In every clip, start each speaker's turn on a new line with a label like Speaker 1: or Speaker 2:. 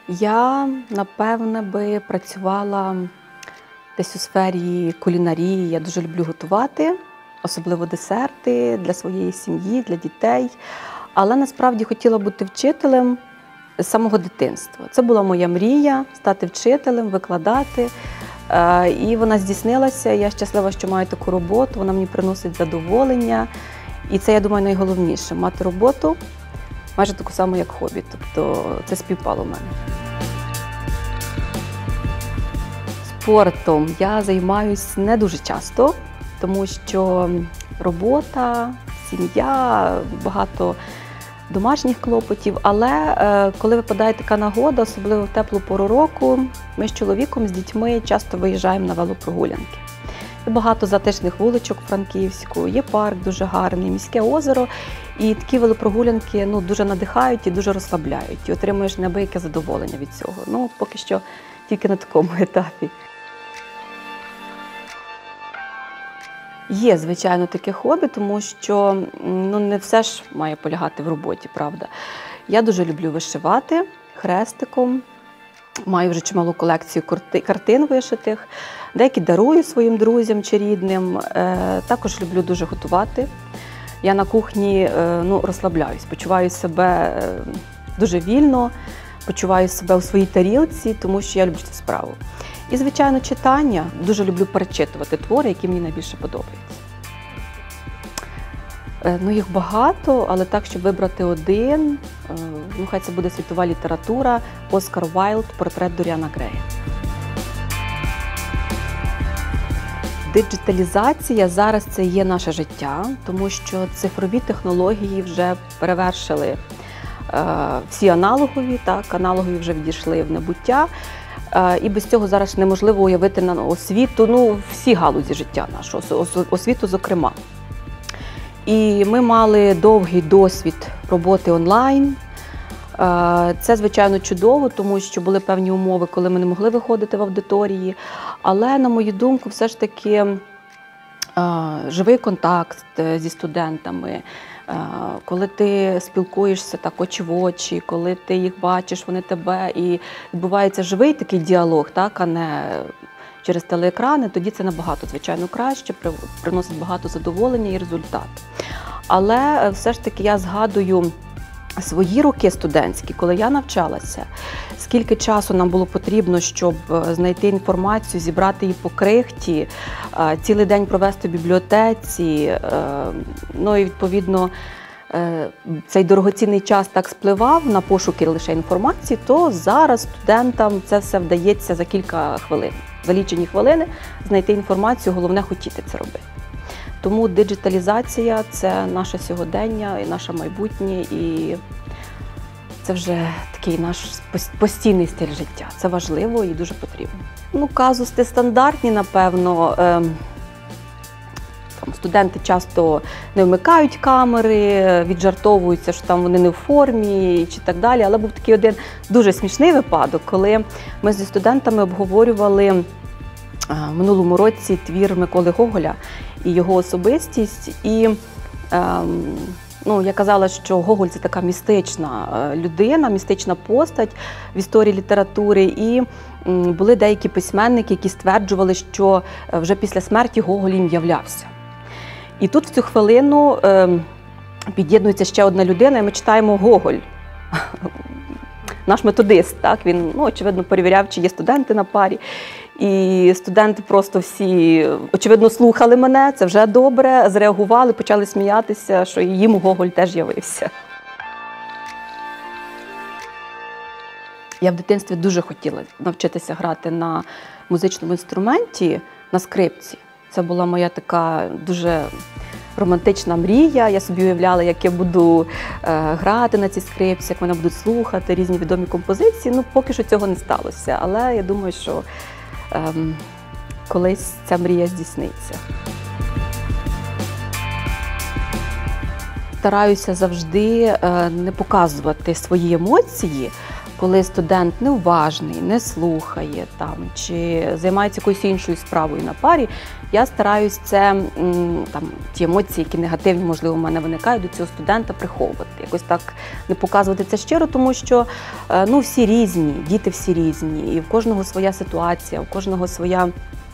Speaker 1: Я, напевне, би працювала десь у сфері кулінарії. Я дуже люблю готувати, особливо десерти для своєї сім'ї, для дітей. Але насправді хотіла бути вчителем з самого дитинства. Це була моя мрія – стати вчителем, викладати. І вона здійснилася. Я щаслива, що маю таку роботу, вона мені приносить задоволення. І це, я думаю, найголовніше – мати роботу майже таку саму, як хобі. Тобто це співпало в мене. Спортом я займаюся не дуже часто, тому що робота, сім'я, багато домашніх клопотів. Але коли випадає така нагода, особливо в теплу пору року, ми з чоловіком, з дітьми часто виїжджаємо на велопрогулянки. Є багато затишних вуличок в Франківську, є парк дуже гарний, міське озеро. І такі велопрогулянки дуже надихають і дуже розслабляють. І отримуєш неабияке задоволення від цього. Поки що тільки на такому етапі. Є, звичайно, таке хобі, тому що не все ж має полягати в роботі, правда. Я дуже люблю вишивати хрестиком, маю вже чималу колекцію картин вишитих, деякі дарую своїм друзям чи рідним. Також люблю дуже готувати. Я на кухні розслабляюсь, почуваю себе дуже вільно, почуваю себе у своїй тарілці, тому що я люблю цю справу. І, звичайно, читання. Дуже люблю перечитувати твори, які мені найбільше подобаються. Їх багато, але так, щоб вибрати один, хай це буде світова література, Оскар Вайлд «Портрет Доріана Грея». Диджиталізація зараз це є наше життя, тому що цифрові технології вже перевершили всі аналогові, аналогові вже відійшли в небуття. І без цього зараз неможливо уявити на освіту, всі галузі життя нашого, освіту зокрема. І ми мали довгий досвід роботи онлайн. Це, звичайно, чудово, тому що були певні умови, коли ми не могли виходити в аудиторії. Але, на мою думку, все ж таки живий контакт зі студентами, коли ти спілкуєшся так очі в очі, коли ти їх бачиш, вони тебе, і відбувається живий такий діалог, а не через телеекрани, тоді це набагато, звичайно, краще, приносить багато задоволення і результат. Але все ж таки я згадую свої роки студентські, коли я навчалася, скільки часу нам було потрібно, щоб знайти інформацію, зібрати її по крихті, цілий день провести в бібліотеці, і відповідно цей дорогоцінний час так спливав на пошуки лише інформації, то зараз студентам це все вдається за кілька хвилин. За лічені хвилини знайти інформацію, головне хотіти це робити. Тому диджиталізація – це наше сьогодення і наше майбутнє, і це вже такий наш постійний стиль життя. Це важливо і дуже потрібно. Казуси стандартні, напевно. Студенти часто не вмикають камери, віджартовуються, що там вони не в формі чи так далі. Але був такий один дуже смішний випадок, коли ми зі студентами обговорювали в минулому році твір Миколи Гоголя і його особистість. І я казала, що Гоголь – це така містична людина, містична постать в історії літератури. І були деякі письменники, які стверджували, що вже після смерті Гоголь їм являвся. І тут в цю хвилину під'єднується ще одна людина, і ми читаємо Гоголь, наш методист. Він, очевидно, перевіряв, чи є студенти на парі. І студенти просто всі, очевидно, слухали мене, це вже добре, зреагували, почали сміятися, що їм Гоголь теж явився. Я в дитинстві дуже хотіла навчитися грати на музичному інструменті, на скрипці. Це була моя така дуже романтична мрія. Я собі уявляла, як я буду грати на цій скрипці, як мене будуть слухати, різні відомі композиції. Поки що цього не сталося, але я думаю, що колись ця мрія здійсниться. Стараюся завжди не показувати свої емоції, коли студент неуважний, не слухає там, чи займається якоюсь іншою справою на парі, я стараюсь ті емоції, які негативні, можливо, в мене виникають, до цього студента приховувати. Якось так не показувати це щиро, тому що всі різні, діти всі різні, і в кожного своя ситуація, у кожного своя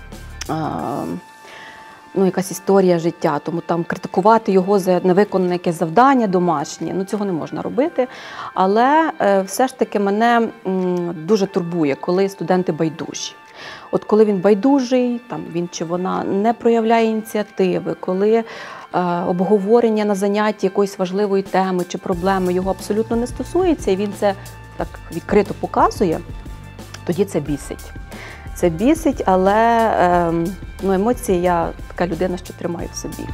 Speaker 1: якась історія життя, тому там критикувати його за невиконане якесь завдання домашнє, цього не можна робити. Але все ж таки мене дуже турбує, коли студенти байдужі. От коли він байдужий, він чи вона не проявляє ініціативи, коли обговорення на занятті якоїсь важливої теми чи проблеми його абсолютно не стосується, і він це так відкрито показує, тоді це бісить. Це бісить, але емоції я така людина, що тримаю в собі.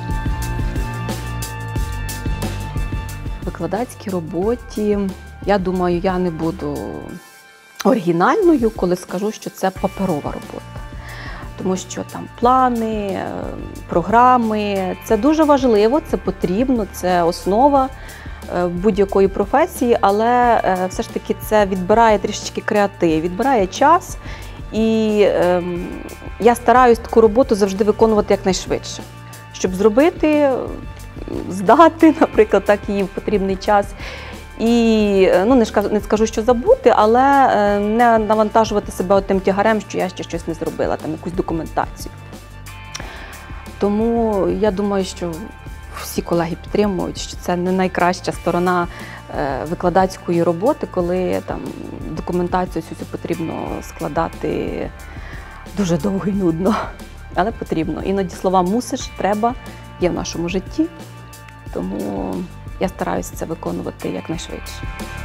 Speaker 1: В викладацькій роботі, я думаю, я не буду оригінальною, коли скажу, що це паперова робота. Тому що там плани, програми – це дуже важливо, це потрібно, це основа будь-якої професії, але все ж таки це відбирає трішечки креатив, відбирає час. І я стараюсь таку роботу завжди виконувати якнайшвидше, щоб зробити, здати, наприклад, так її в потрібний час. І не скажу, що забути, але не навантажувати себе тим тягарем, що я ще щось не зробила, якусь документацію. Тому я думаю, що всі колеги підтримують, що це не найкраща сторона викладацької роботи, коли документацію цю потрібно складати дуже довго і нудно. Але потрібно. Іноді слова «мусиш», «треба» є в нашому житті, тому я стараюся це виконувати якнайшвидше.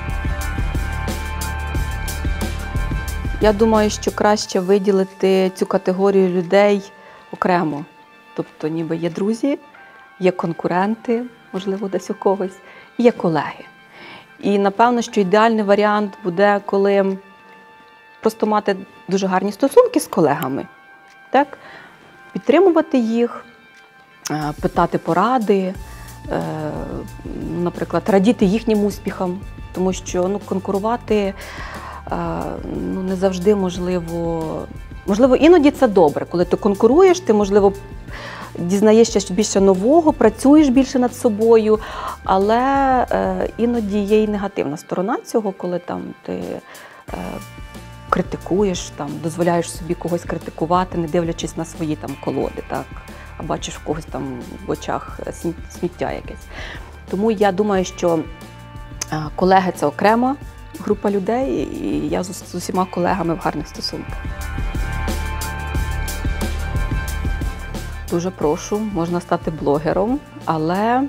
Speaker 1: Я думаю, що краще виділити цю категорію людей окремо. Тобто ніби є друзі, є конкуренти, можливо, десь у когось, і є колеги. І, напевно, що ідеальний варіант буде, коли просто мати дуже гарні стосунки з колегами, так? Підтримувати їх, питати поради, наприклад, радіти їхнім успіхам, тому що конкурувати не завжди можливо. Можливо, іноді це добре, коли ти конкуруєш, ти, можливо, дізнаєшся більше нового, працюєш більше над собою, але іноді є і негативна сторона цього, коли ти критикуєш, дозволяєш собі когось критикувати, не дивлячись на свої колоди, так? А бачиш в когось в очах сміття якесь. Тому я думаю, що колеги – це окрема група людей, і я з усіма колегами в гарних стосунках. Дуже прошу, можна стати блогером, але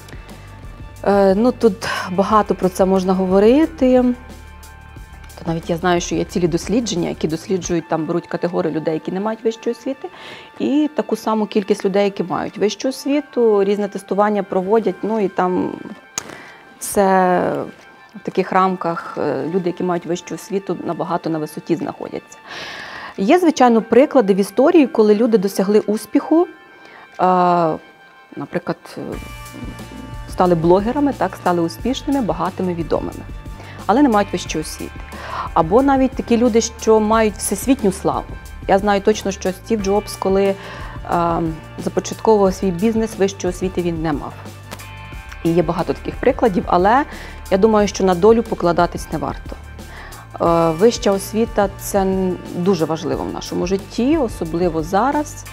Speaker 1: тут багато про це можна говорити. Навіть я знаю, що є цілі дослідження, які досліджують, беруть категорію людей, які не мають вищої освіти, і таку саму кількість людей, які мають вищу освіту, різне тестування проводять, і це в таких рамках люди, які мають вищу освіту, набагато на висоті знаходяться. Є, звичайно, приклади в історії, коли люди досягли успіху, наприклад, стали блогерами, так, стали успішними, багатими, відомими, але не мають вищої освіти. Або навіть такі люди, що мають всесвітню славу. Я знаю точно, що Стів Джобс, коли започатковував свій бізнес, вищої освіти він не мав. І є багато таких прикладів, але я думаю, що на долю покладатись не варто. Вища освіта – це дуже важливо в нашому житті, особливо зараз.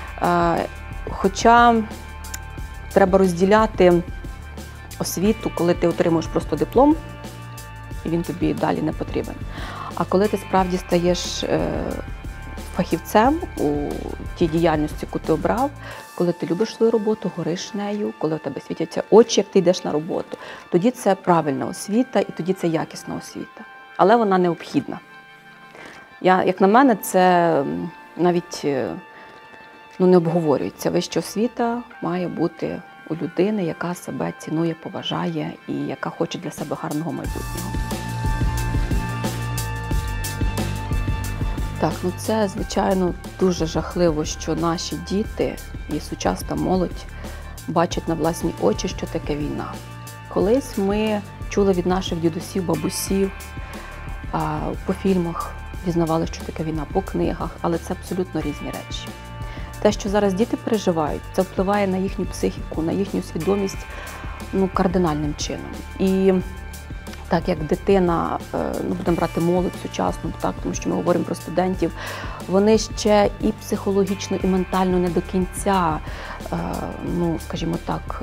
Speaker 1: Хоча треба розділяти освіту, коли ти отримуєш просто диплом, і він тобі далі не потрібен. А коли ти справді стаєш фахівцем у тій діяльності, яку ти обрав, коли ти любиш свою роботу, гориш нею, коли у тебе світяться очі, як ти йдеш на роботу, тоді це правильна освіта і тоді це якісна освіта. Але вона необхідна. Як на мене, це навіть не обговорюється. Вища освіта має бути у людини, яка себе цінує, поважає і яка хоче для себе гарного майбутнього. Так, це, звичайно, дуже жахливо, що наші діти і сучасна молодь бачать на власні очі, що таке війна. Колись ми чули від наших дідусів, бабусів по фільмах дізнавалися, що таке війна, по книгах, але це абсолютно різні речі. Те, що зараз діти переживають, це впливає на їхню психіку, на їхню свідомість кардинальним чином. І так як дитина, будемо брати молодь сучасну, так, тому що ми говоримо про студентів, вони ще і психологічно, і ментально не до кінця, скажімо так,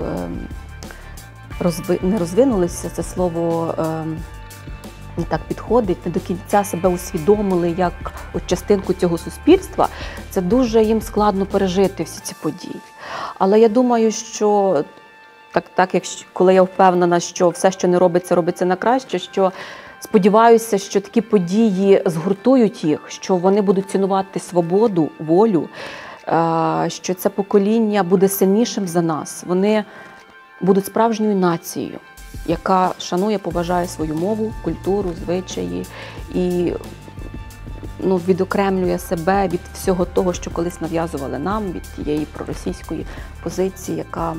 Speaker 1: не розвинулися, це слово не так підходить, не до кінця себе усвідомили як частинку цього суспільства, це дуже їм складно пережити всі ці події. Але я думаю, що коли я впевнена, що все, що не робиться, робиться на краще, що сподіваюся, що такі події згуртують їх, що вони будуть цінувати свободу, волю, що це покоління буде сильнішим за нас. Вони будуть справжньою нацією, яка шанує, поважає свою мову, культуру, звичаї і відокремлює себе від всього того, що колись нав'язували нам, від тієї проросійської позиції, яка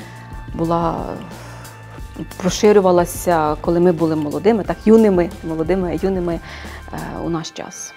Speaker 1: поширювалася, коли ми були молодими, так, юними у наш час.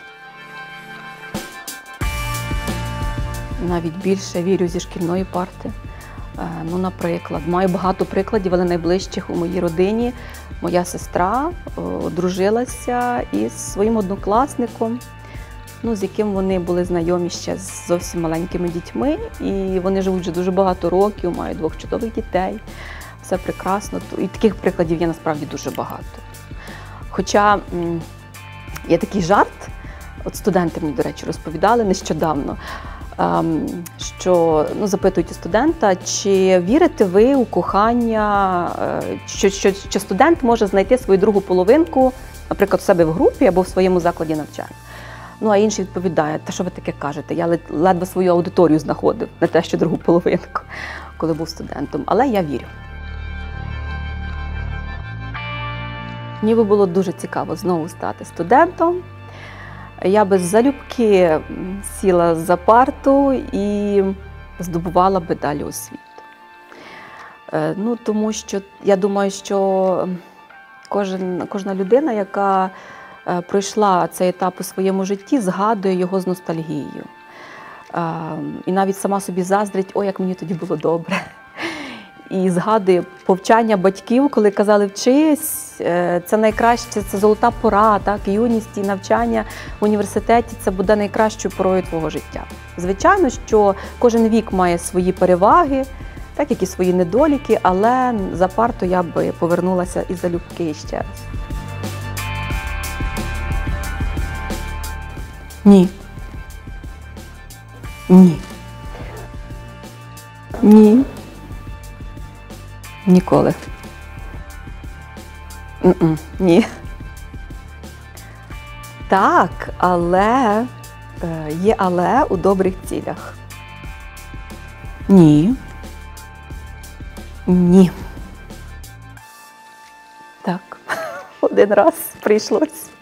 Speaker 1: Навіть більше вірю зі шкільної парти. Наприклад, маю багато прикладів, але найближчих у моїй родині. Моя сестра одружилася із своїм однокласником, з яким вони були знайомі ще з зовсім маленькими дітьми. І вони живуть вже дуже багато років, мають 2 чудових дітей. Все прекрасно. І таких прикладів є насправді дуже багато. Хоча є такий жарт, от студенти мені, до речі, розповідали нещодавно, що запитують у студента, чи вірите ви у кохання, що студент може знайти свою другу половинку, наприклад, у себе в групі або в своєму закладі навчання. А інший відповідає, та що ви таке кажете, я ледве свою аудиторію знаходив, не те, що другу половинку, коли був студентом, але я вірю. Мені би було дуже цікаво знову стати студентом. Я би залюбки сіла за парту і здобувала би далі освіту. Тому що я думаю, що кожна людина, яка пройшла цей етап у своєму житті, згадує його з ностальгією. І навіть сама собі заздрить, ой, як мені тоді було добре. І згадує повчання батьків, коли казали, вчись, це найкраще, це золота пора, так, юність і навчання в університеті – це буде найкращою порою твого життя. Звичайно, що кожен вік має свої переваги, так, як і свої недоліки, але за парту я би повернулася і залюбки ще раз. Ні. Ні. Ні. Ніколи. Ні. Так, але є але у добрих цілях. Ні. Ні. Так, один раз прийшлось.